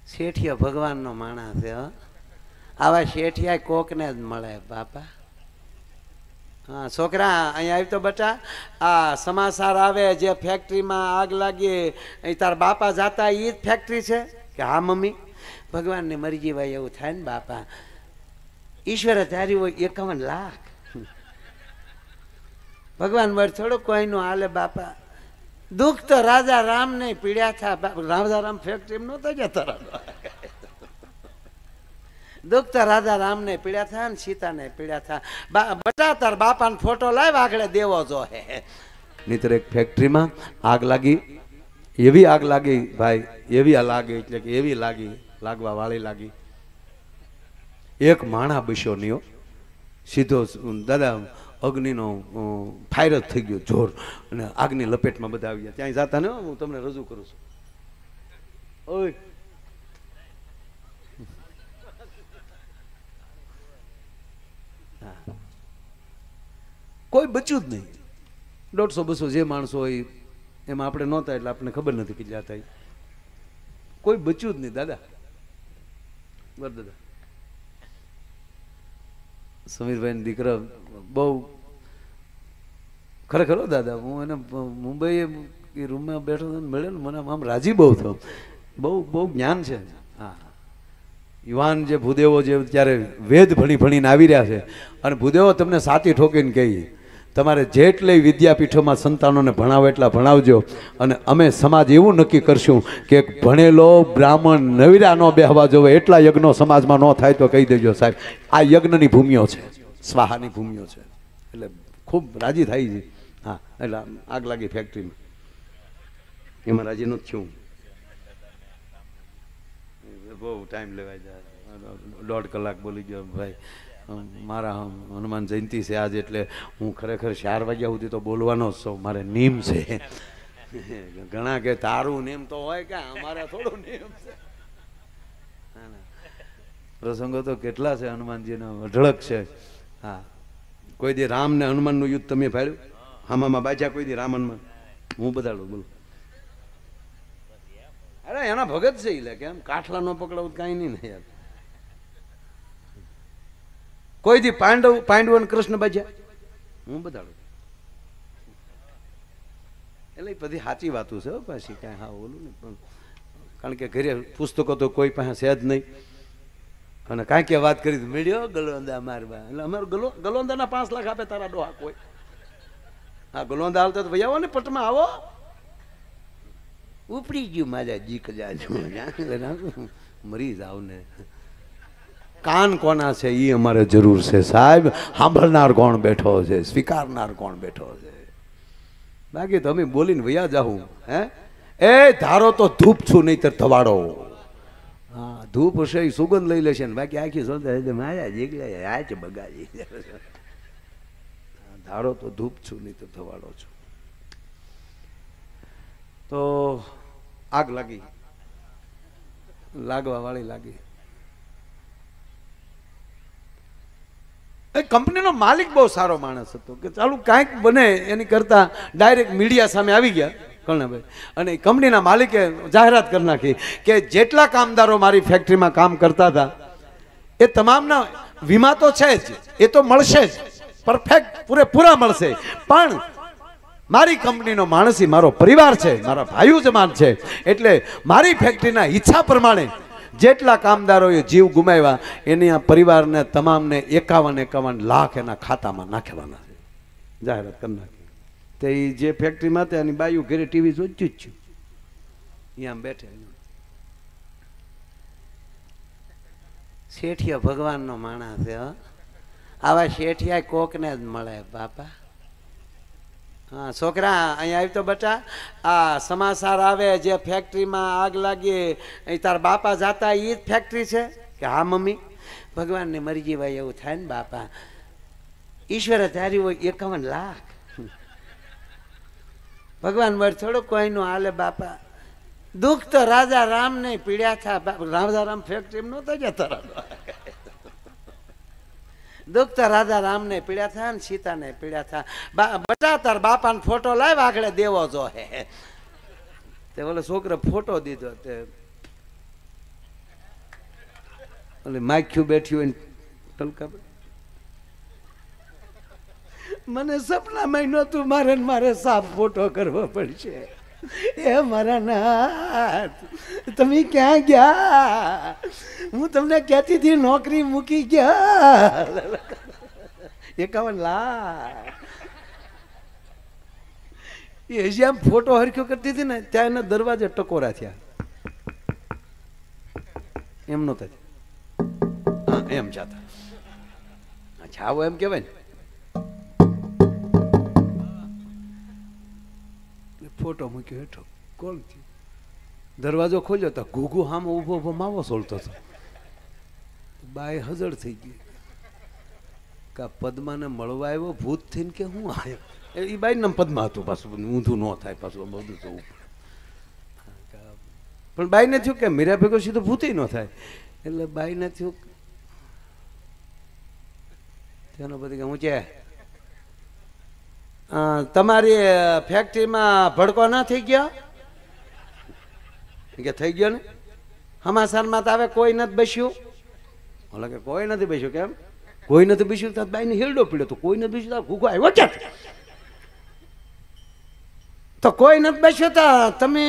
શેઠિયો ભગવાનનો માણસ છે હો. આવા શેઠિયા કોકને જ મળે બાપા. હા છોકરા અહીંયા આવી તો બટા, આ સમાચાર આવે જે ફેક્ટરીમાં આગ લાગી એ તાર બાપા જાતા એ જ ફેક્ટરી છે કે? હા મમ્મી. ભગવાનને મરજી ભાઈ એવું થાય ને બાપા. ઈશ્વરે ધાર્યું હોય 51 લાખ. ભગવાન વર થોડું કોઈનું હાલે બાપા. દુઃખ તો રાજા રામ ને પીડ્યા થા. રાજા રામ ફેક્ટરી નહોતા જતા. દુઃખ તો રાજા રામ ને પીડ્યા થા ને સીતા ને પીડ્યા થા. બટા તાર બાપાનો ફોટો લાવ આગળ દેવો જો હે. નહીતર એક ફેક્ટરીમાં આગ લાગી, એવી આગ લાગી ભાઈ, એવી લાગી એટલે કે એવી લાગી, લાગવા વાળી લાગી. એક માણા બસ્યો નહીં, સીધો દાદા અગ્નિનો ફાયર જ થઈ ગયો જોર, અને આગની લપેટમાં બધા આવી ગયા. ત્યાં જતા ને હું તમને રજૂ કરું છું. ઓય કોઈ બચ્યું જ નહીં. 150-200 જે માણસો હોય એમાં આપણે નહોતા એટલે આપણને ખબર નથી કેટલા હતા. કોઈ બચ્યું જ નહીં દાદા. બર દાદા સમીરભાઈ દીકરા બહુ ખરેખર દાદા. હું એને મુંબઈ એ રૂમમાં બેઠો મળ્યો ને મને આમ રાજી બહુ થયો. બહુ જ્ઞાન છે. હા યુવાન જે ભૂદેવો જે ત્યારે વેદ ભણીને આવી રહ્યા છે, અને ભૂદેવો તમને સાચી ઠોકીને કહી તમારે જેટલી વિદ્યાપીઠોમાં સંતાનોને ભણાવો એટલા ભણાવજો. અને અમે સમાજ એવું નક્કી કરશું કે ભણેલો બ્રાહ્મણ નવીરા ન બેહવા જોવે એટલા યજ્ઞો સમાજમાં ન થાય તો કહી દેજો સાહેબ. આ યજ્ઞની ભૂમિઓ છે, સ્વાહાની ભૂમિઓ છે. એટલે ખૂબ રાજી થાય છે. હા એટલે આગ લાગી ફેક્ટરીમાં, એમાં રાજી નથી થયું. બહુ ટાઈમ લેવાય જાય. 1.5 કલાક બોલી ગયો ભાઈ. મારા હનુમાન જયંતિ છે આજ, એટલે હું ખરેખર 4 વાગ્યા સુધી તો બોલવાનો જ છું. મારે નિયમ છે. ઘણા કે તારું નિયમ તો હોય કે અમારા થોડું નિયમ છે. પ્રસંગો તો કેટલા છે હનુમાનજીનો, અઢળક છે. હા કોઈ દી રામ ને હનુમાનનું યુદ્ધ તમે ફાડ્યું? હામામાં બાજા કોઈ દી રામ હનુમાન? હું બતાડું બોલો. અરે એના ભગત છે એટલે કેમ કાઠલા ન પકડાવું કાંઈ નહીં ને યાર. કોઈ દી પાંડવ અને કૃષ્ણ બાજ્યા? હું બતાડું. એટલે બધી સાચી વાતો છે પાછી, કાંઈ હા ઓલું નહીં. પણ કારણ કે ઘરે પુસ્તકો તો કોઈ પાસે છે જ નહીં, અને કાંઈ કે વાત કરી મળ્યો ગલોંદા મારવા. એટલે અમારું ગલોંદાના 5 લાખ આપે તારા ડોહા કોઈ? હા ગલોંદા હાલતો તો ભાઈ આવો ને પટમાં આવો. ઉપડી ગયું મારા જીક જાજુ, મરી જાવ ને. કાન કોના છે એ અમારે જરૂર છે સાહેબ. સાંભળનાર કોણ બેઠો છે, સ્વીકારનાર કોણ બેઠો છે? બાકી તો અમે બોલીને વયા જાઉં. હે એ ધારો તો ધૂપ છું નહીં તો ધવાડો. હા ધૂપ હશે એ સુગંધ લઈ લેશે ને બાકી આખી સોચે મારા જીગલે આચ બગાડી. ધારો તો ધૂપ છું નહીં તો ધવાડો છું. તો આગ લાગી, લાગવા વાળી લાગી. કંપનીનો માલિક બહુ સારો માણસ હતો કે ચાલુ કાંઈક બને એની કરતા ડાયરેક્ટ મીડિયા સામે આવી ગયા કર્ણભાઈ, અને કંપનીના માલિકે જાહેરાત કરી નાખી કે જેટલા કામદારો મારી ફેક્ટરીમાં કામ કરતા હતા એ તમામના વીમા તો છે જ, એ તો મળશે જ, પરફેક્ટ પૂરેપૂરા મળશે. પણ મારી કંપનીનો માણસ મારો પરિવાર છે, મારા ભાઈઓ જમાન છે, એટલે મારી ફેક્ટરીના ઈચ્છા પ્રમાણે જેટલા કામદારોએ જીવ ગુમાવ્યા એની આ પરિવારને તમામને 51 લાખ એના ખાતામાં નાખવાના છે. જાહેરાત કરી નાખી. તો એ જે ફેક્ટરીમાં હતા એની બાયું ઘરે ટીવી જોયું જ છું, અહીંયા બેઠે. શેઠિયો ભગવાનનો માણસ છે. આવા શેઠિયા કોકને જ મળે બાપા. હા છોકરા અહીંયા આવી તો બટા, આ સમાચાર આવે જે ફેક્ટરીમાં આગ લાગી એ તાર બાપા જાતા એ જ ફેક્ટરી છે કે? હા મમ્મી. ભગવાનને મરજી ભાઈ એવું થાય ને બાપા. ઈશ્વરે ધાર્યું હોય 51 લાખ. ભગવાન વર થોડું કોઈનું હાલે બાપા. દુઃખ તો રાજા રામ ને પીડ્યા થા. રાજા રામ ફેક્ટરી નહોતા જતા. દુઃખ તો રાજા રામ ને પીડ્યા થા ને સીતા ને પીડ્યા થા. બટા તાર બાપાનો ફોટો લાવ આગળ દેવો જો હે. તે બોલે છોકરે ફોટો દીધો. તે એટલે માખ્યું બેઠ્યું હોય ટલકા મને સપનામાં નહોતું મારે સાફ ફોટો કરવો પડશે. એ મારા નાથ તમે ક્યાં ગયા? હું તમને કહેતી હતી નોકરી મૂકી ગયા. 51 લાખ એ હજી આમ ફોટો હરખ્યો કરતી હતી ને ત્યાં એના દરવાજે ટકોરા થયા. એમ નહોતા હા એમ જાતા છાવો એમ કહેવાય ને. ફોટો મૂક્યો હેઠો કોણ થયું? દરવાજો ખોલ્યો તો ઘૂઘુ હામ ઉભો ઉભો માવો સોલતો હતો. બાય હજળ થઈ ગઈ કા પદ્માને મળવા આવ્યો ભૂત થઈને કે હું આવ્યો. એ બાઈ ને પદ્મા હતું પાછું ઊંધું ન થાય પાછું બધું જવું પડે. પણ બાઈને થયું કે મીરા ભેગો સીધો ભૂત ન થાય એટલે બાઈને થયું તેનો બધી કે હું છે તમારી ફેક્ટરીમાં ભડકો ના થઈ ગયો કે થઈ ગયો ને હમાસારમાં તો આવે કોઈ નથી બેસ્યું. ઓલા કે કોઈ નથી બેસ્યું. કેમ કોઈ નથી બેસ્યું? તો બાઈને હેરડો પીડ્યો તો કોઈ નથી બેસ્યું. ઘૂઘો આવ્યો છે તો કોઈ નથી બેસ્યો તા તમે.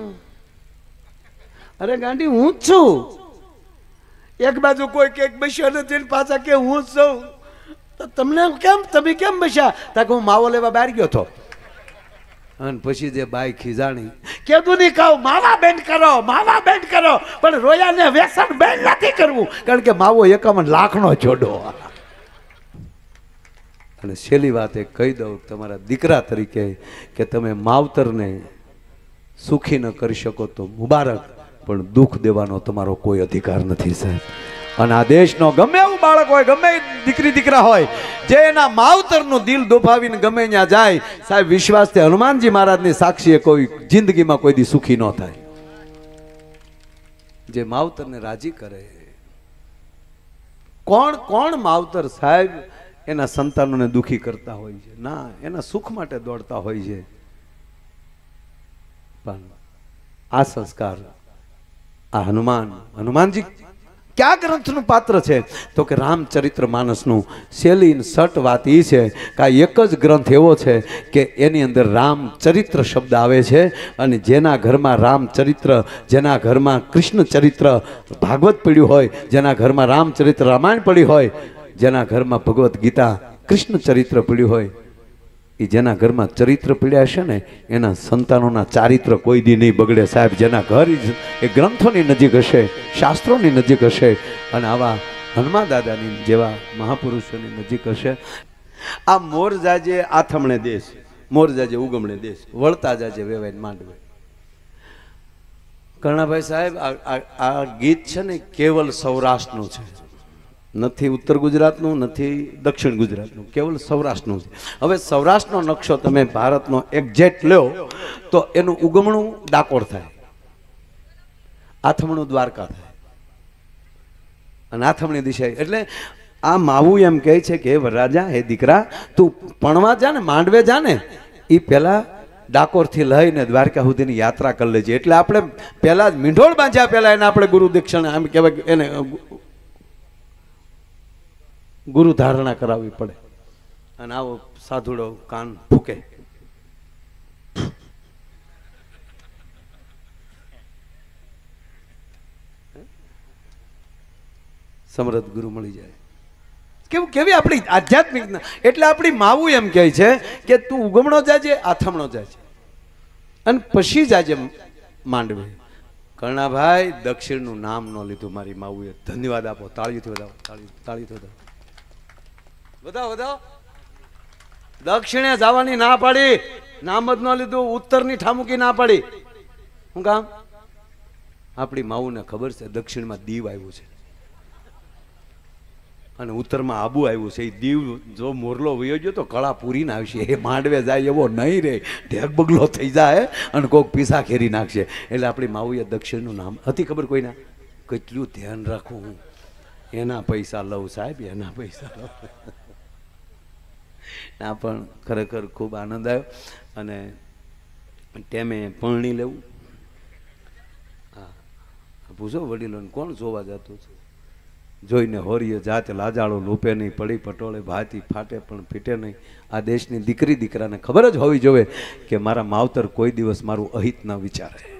અરે ગાંડી હું જ છું. એક બાજુ કોઈ કેક બેસ્યો નથી પાછા કે હું જ છું. તો તમને કેમ તમે કેમ બેસ્યા? તા કે હું માવો લેવા બહાર ગયો હતો. અને પછી જે બાઈ ખીજાણી કીધું નહીં કહું માવા બેન્ડ કરો માવા બેન્ડ કરો પણ રોયાને વ્યસન બેન્ડ નથી કરવું કારણ કે માવો 51 લાખનો જોડો. અને છેલ્લી વાત એ કહી દઉં તમારા દીકરા તરીકે કે તમે માવતરને સુખી ન કરી શકો તો મુબારક પણ દુઃખ દેવાનો તમારો કોઈ અધિકાર નથી સાહેબ. અને આ દેશનો ગમે એવું બાળક હોય ગમે દીકરી દીકરા હોય જે એના માવતરનું દિલ દોભાવીને ગમે ત્યાં જાય સાહેબ વિશ્વાસથી હનુમાનજી મહારાજની સાક્ષીએ કોઈ જિંદગીમાં કોઈ દી સુખી ન થાય. જે માવતરને રાજી કરે કોણ માવતર સાહેબ એના સંતાનોને દુખી કરતા હોય છે? ના, એના સુખ માટે દોડતા હોય છે. પણ આ સંસ્કાર આ હનુમાનજી ક્યાં ગ્રંથનું પાત્ર છે તો કે રામચરિત્ર માનસનું. છેલ્લી સટ વાત એ છે કે આ એક જ ગ્રંથ એવો છે કે એની અંદર રામચરિત્ર શબ્દ આવે છે અને જેના ઘરમાં રામચરિત્ર જેના ઘરમાં કૃષ્ણ ચરિત્ર ભાગવત પડ્યું હોય જેના ઘરમાં રામચરિત્ર રામાયણ પડી હોય જેના ઘરમાં ભગવદ્ ગીતા કૃષ્ણ ચરિત્ર પડ્યું હોય એ જેના ઘરમાં ચરિત્ર પીડ્યા હશે ને એના સંતાનોના ચારિત્ર કોઈ દી નહીં બગડે સાહેબ. જેના ઘર એ ગ્રંથોની નજીક હશે શાસ્ત્રોની નજીક હશે અને આવા હનુમાન દાદાની જેવા મહાપુરુષોની નજીક હશે. આ મોર જાજે આથમણે દેશ મોર જાજે ઉગમણે દેશ વળતા જાજે વેવાઈને માંડવે. કર્ણાભાઈ સાહેબ આ ગીત છે ને કેવલ સૌરાષ્ટ્રનું છે નથી ઉત્તર ગુજરાતનું નથી દક્ષિણ ગુજરાતનું કેવલ સૌરાષ્ટ્રનું છે. હવે સૌરાષ્ટ્રનો નકશો તમે ભારતનો એક્ઝેક્ટ લ્યો તો એનું ઉગમણું ડાકોર થાય આથમણું દ્વારકા થાય અને આથમણી દિશા એટલે આ માવું એમ કહે છે કે વરરાજા હે દીકરા તું પણવા જા ને માંડવે જા ને એ પહેલા ડાકોરથી લઈને દ્વારકા સુધીની યાત્રા કરી લેજે. એટલે આપણે પહેલા જ મીંઢોળ બાંધ્યા પહેલા એને આપણે ગુરુ દીક્ષા એમ કહેવાય એને ગુરુ ધારણા કરાવવી પડે. અને આવો સાધુડો કાન ફૂકે સમૃદ્ધ ગુરુ મળી જાય. કેવી આપણી આધ્યાત્મિક એટલે આપણી માવું એમ કહે છે કે તું ઉગમણો જાજે આથમણો જાજે અને પછી જાજે માંડવે. કર્ણાભાઈ દક્ષિણનું નામ ન લીધું મારી માવુએ. ધન્યવાદ આપો. તાળીથી વધાવો તાળીથી વધાવો વધાવો. દક્ષિણે જવાની ના પાડી નામ જ ન લીધું ઉત્તરની ઠામુકી ના પાડી. શું કામ? આપણી માવુને ખબર છે દક્ષિણમાં દીવ આવ્યું છે અને ઉત્તરમાં આબુ આવ્યું છે. એ દીવ જો મોરલો વયો ગયો તો કળા પૂરીને આવશે. એ માંડવે જાય એવો નહીં રે ઢેક બગલો થઈ જાય અને કોઈક પીસા ખેરી નાખશે. એટલે આપણી માવુએ દક્ષિણનું નામ હતી ખબર કોઈના? કેટલું ધ્યાન રાખવું હું એના પૈસા લઉં સાહેબ એના પૈસા લઉં. ના પણ ખરેખર ખૂબ આનંદ આવ્યો અને ટેમે પરણી લેવું. હા પૂછો વડીલોને કોણ જોવા જતું છે? જોઈને હોરીએ જાત લાજાળો લૂપે નહીં, પડી પટોળે ભાતી ફાટે પણ ફીટે નહીં. આ દેશની દીકરી દીકરાને ખબર જ હોવી જોઈએ કે મારા માવતર કોઈ દિવસ મારું અહિત ન વિચારે.